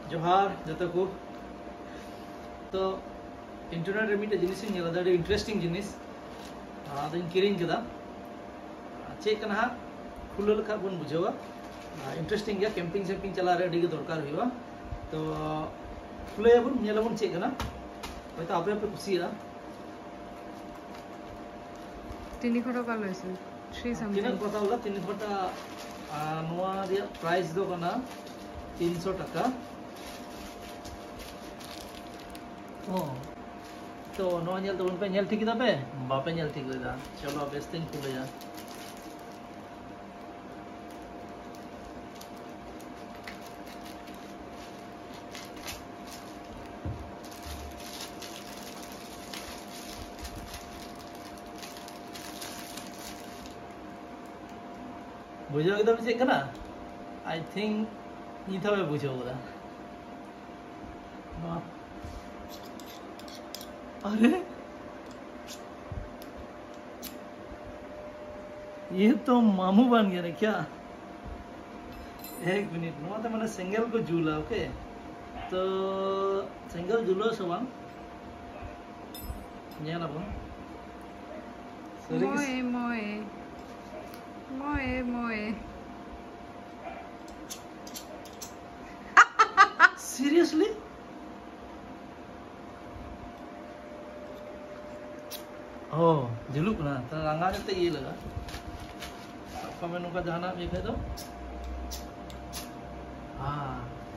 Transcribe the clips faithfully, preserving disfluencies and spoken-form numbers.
जोहार जतो को तो इंटरनेट रे मिटे जिनिस ᱧᱮᱞ ᱟᱫᱟ इंटरेस्टिंग जिनिस आदो किरिंग केदा चे कना खुले लखा बन बुझावा इंटरेस्टिंग गया कैंपिंग शैम्पिंग चला रे अडी दरकार हुआ तो खुले बन ᱧᱮᱞᱟᱵᱚᱱ चे कना होयतो आपे आपे कुसिया तीन खटा का लइसे थ्री समथिंग तीन खटा होला तीन खटा नोआ रिया प्राइस दो कना तीन सौ टका ओ तो नोआ ñel तो उनपे ñel ठीक पे बापे ñel ठीक लेदा चलो बेस्ट थिंग खुले जा बुझो एकदम चेक करना आई थिंक ये था मैं बुझो बोला अरे ये तो मामू बन गया ना क्या एक मिनट नो तो मैंने सिंगल को झूला ओके तो सिंगल झूलो सवांग ᱧᱮᱞ ᱟᱵᱚᱱ मोए मोए मोए मोए सीरियसली oh juluk ना तो रंगा जते ये लगा apa menu का जाना भी है तो हाँ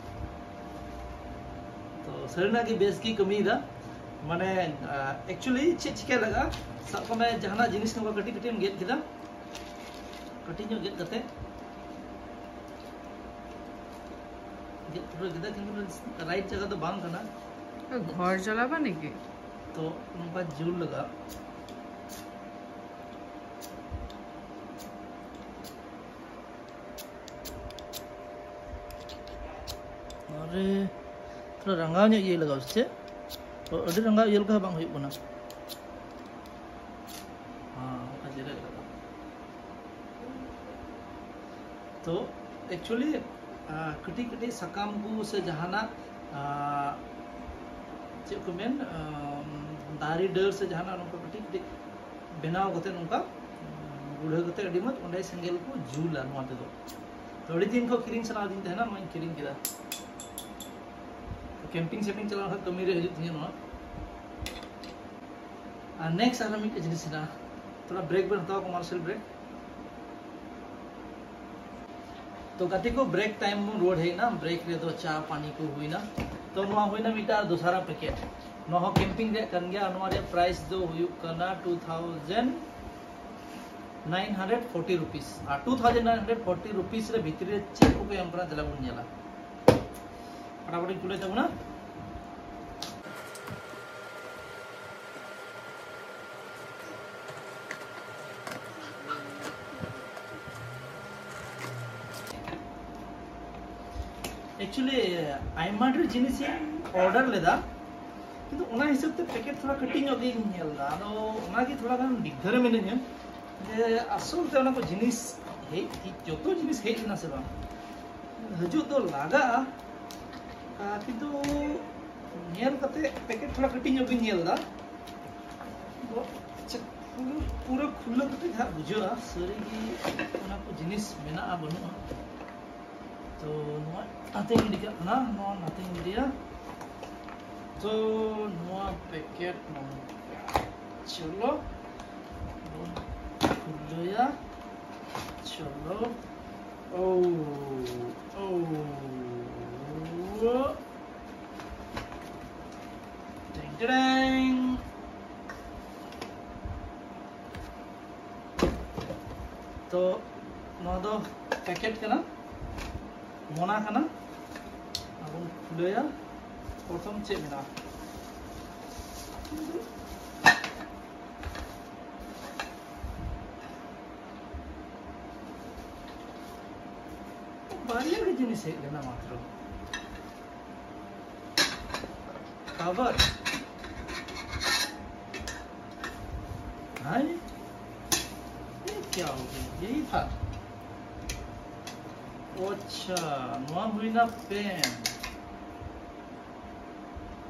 तो सरना की बेस की कमी दा माने एक्चुअली चे चिके लगा सब में जहाना जिनिस को कटी कटी गेट किदा कटी जो गेट कते गेट पूरा किदा किंतु राइट जगह तो बांग करना घर जलाबा नेकी तो उनका जूल लगा अरे थोड़ा रंगा ने ये लगा उससे तो अरे रंगा ये लगा बांग हुई बना हाँ अजरे लगा तो एक्चुअली कटी कटी सकाम को से जहाना चे को मेन दारी डर से जहाना उनका कटी कटी बनाव कते उनका गुढ़ा कते अडी मत उंडे सेंगेल को जूला नोते दो तो अडी दिन को किरिंग सना दिन है ना मैं किरिंग किदा कैंपिंग शैम्पिंग चला रहा कमी रे हिजुत थी नो आ नेक्स्ट आरा मिट जिनिस ना थोड़ा ब्रेक बन हताओ कमर्शियल ब्रेक तो गति को ब्रेक टाइम में रोड है ना ब्रेक रे तो चा पानी को हुई ना तो नोआ हुई ना मीटर दूसरा पैकेट नो कैंपिंग रे कन गया नोआ रे प्राइस दो हुई करना two thousand nine hundred forty rupees आ two thousand nine hundred forty rupees रे भीतर रे चेक को एम परा दला बुन नेला फटाफट खुले तब ना एक्चुअली आइमा ढेर जिनिस ऑर्डर लेदा किंतु उना हिसाब ते पैकेट थोड़ा कटिंग अगे नेलदा आदो उना की थोड़ा गान दिग्धर मिनेने जे असल ते उना को जिनिस हे जतो जिनिस हे ना से बा हजू तो लागा किंतु नेल कते पैकेट थोड़ा कटिंग अगे नेलदा तो पूरा खुला कते जा बुझा सरी की उना को जिनिस मेना बनु तो नो नथिंग इंडिया ना नो नथिंग इंडिया तो नो पैकेट नो चलो खुलो या चलो ओ ओ टिंग टिंग तो नो दो पैकेट करना मोना खाना अब खुलेया प्रथम चे मेना बारिया के जिनिस है लेना मात्र कवर हाय ये क्या हो गया यही था अच्छा नोआ हुई ना pen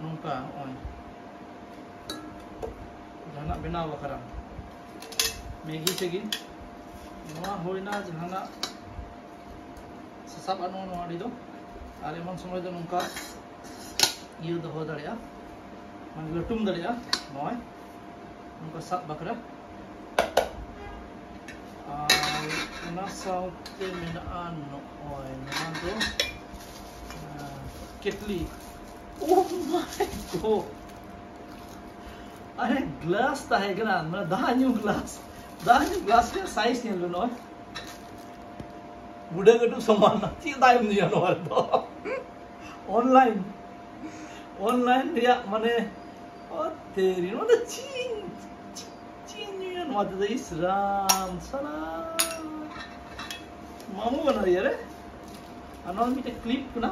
nungka oi jahana benaw bakara Maggi chegi noa hoina jahana sasab anu noa di do ar emon somoy do nungka iu doho dareya man latum dareya noy nungka sab bakara ar ona saute menaan noy noa do ketli oh my god अरे glass ता है गना मैं दान्यू glass दान्यू glass के size ने लो नॉय बुढ़े गटू समान ना ची दायम दिया नो तो ऑनलाइन ऑनलाइन दिया माने और तेरी नो तो चीन चीन न्यू नो तो इस राम सलाम मामू बना रही है रे अनोन मिटे क्लिप ना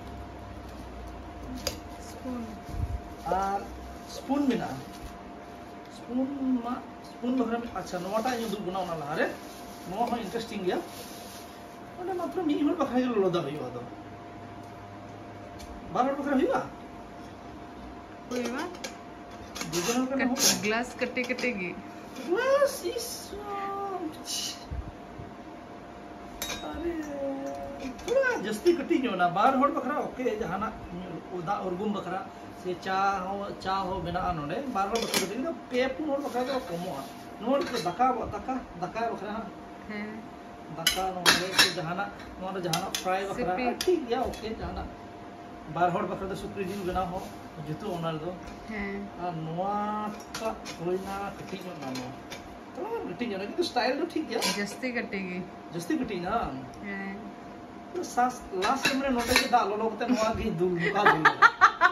स्पून आ स्पून में ना स्पून मा स्पून बखरा में अच्छा नोटा ये दूर गुना ना रे नो हो इंटरेस्टिंग गया ओने मात्र मी होल बखरा के लोदा भई वादो बारह बखरा हुआ हुआ दुगना का हो ग्लास कटे कटेगी ग्लास इस अरे पूरा जस्ती कटी जो ना बार होल बखरा ओके जहाना उदा और गुम बखरा से चा हो चा हो बिना नोडे बार बार बखरा दिन तो पे पुन होल बखरा के कमो नोड के दका दका दका बखरा है दका नोडे के जहाना नोड जहाना फ्राई बखरा ठीक गया ओके जहाना बार होल बखरा तो सुक्री दिन बिना हो जुतो ओनर दो है आ नोआ का होइना कटी जो ना नो तो कटी जो ना कि स्टाइल तो ठीक गया जस्ती कटेगी जस्ती कटी ना है तो सास लास्ट में नोटे के डालो लोग ते नोआ की दूर का दूर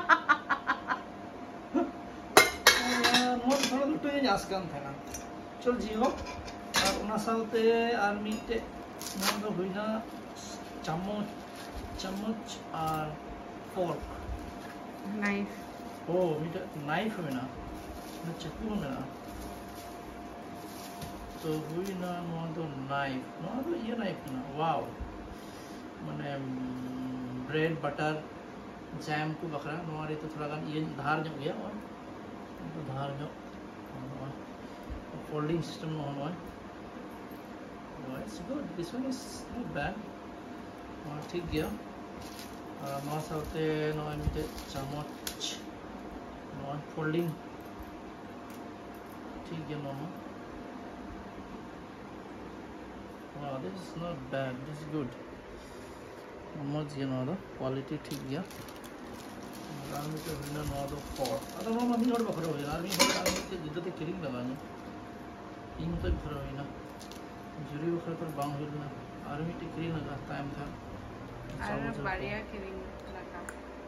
नोट थोड़ा लुटो ये आसकान था ना चल जी हो और उना सालते आर मीटे नोट तो हुईना चम्मच चम्मच और फोर्क नाइफ ओ मीटे नाइफ में ना ना चाकू में ना तो हुईना नोट तो नाइफ नोट तो ये नाइफ ना वाव मने ब्रेड बटर जैम को बखरा नोट तो थोड़ा गान ये धार जो गया और तो धार जो folding system on one oh, it's good this one is not bad और ठीक गया नौ सालते नौ मिटे चम्मच नौ फोल्डिंग ठीक गया नौ wow this is not bad this is good चम्मच ये नौ दो क्वालिटी ठीक गया आर्मी के बिना नौ दो फोर अगर वो मम्मी और बकरा हो आर्मी बकरा आर्मी के जिद्दत किरिंग लगाने इन तो बकरा हुई ना जुरी बकरा पर बांग हुई ना आर्मी के किरिंग लगा टाइम था अरे बढ़िया किरिंग लगा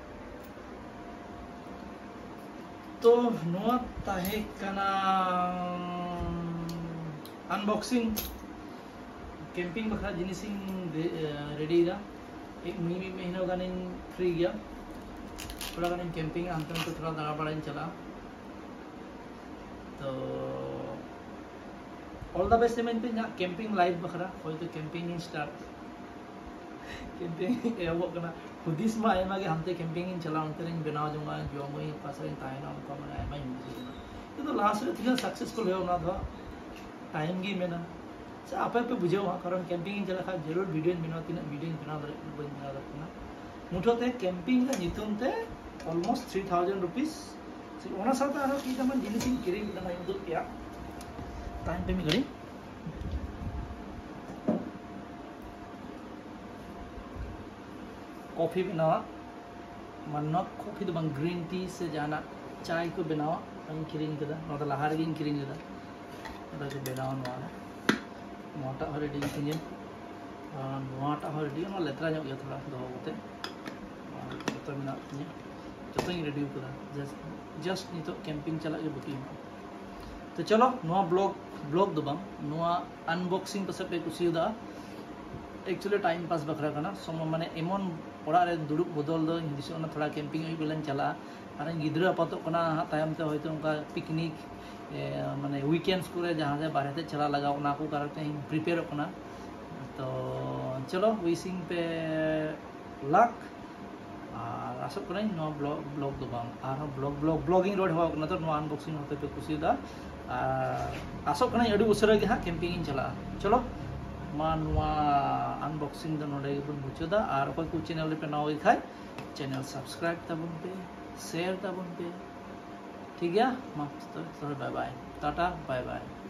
तो नौ ताहे कना अनबॉक्सिंग कैंपिंग बकरा जिनिसिंग रेडी रा एक महीने महीना गाने फ्री गया थोड़ा गाने कैंपिंग अंत में तो थोड़ा दाना बड़ा चला तो ऑल द बेस्ट में पे कैंपिंग लाइव बखरा कोई तो कैंपिंग स्टार्ट कैंपिंग एवो कना खुदिस मा आयमा के हमते कैंपिंग चला अंत रे बनाव जोंगा जोमई पासरे तायना उनको माने आयमा हिंदी ये तो लास्ट रे तीन सक्सेसफुल हो ना था टाइम गी में ना से आपे पे बुझे वहां कारण कैंपिंग चला खा जरूर वीडियो बनाव तीन वीडियो बनाव बन बना रखना मुठोते कैंपिंग का नितुम ते ऑलमोस्ट थ्री थाउजेंड रुपीस ओना साथ आरो की तमन जिनिस किरी ना युदु क्या टाइम पे मी गड़ी कॉफी बनावा मन्ना कॉफी तो बंग ग्रीन टी से जाना चाय को बनावा हम किरिंग कदा नोटा लहार गिन किरिंग कदा ओटा को बनावा नोआ मोटा हरे डी किंजन और नोटा हरे डी ना लेत्रा जो थोड़ा दो होते तो मिना जो तो रेडी कदा जस्ट जस्ट नी तो कैंपिंग चला के बुकिंग तो चलो नोआ ब्लॉग ब्लॉग दो बंग नोआ अनबॉक्सिंग पसे पे कुसीदा एक्चुअली टाइम पास बखरा करना सम माने एमन पड़ा रे दुड़ुब बदल दो हिंदी से थोड़ा कैंपिंग हुई बेलन चला और गिद्रा आपात कना तायम ते होयतो उनका पिकनिक माने वीकेंड्स को जहाँ से बाहर से चला लगा उना को करते हैं प्रिपेयर करना तो चलो विशिंग पे लक और आसो कनाई नो ब्लॉग ब्लॉग दो बांग आरो ब्लॉग ब्लॉग ब्लॉगिंग रोड हवा कना तो नो अनबॉक्सिंग होते पे कुसीदा आसो कनाई अडी उसरा गे हा कैंपिंग इन चला चलो मा नुआ अनबॉक्सिंग द नोडे बन मुचोदा आर कोई को चैनल पे नाओ खाय चैनल सब्सक्राइब तबन पे शेयर तबन पे ठीक है मा तो bye bye tata bye bye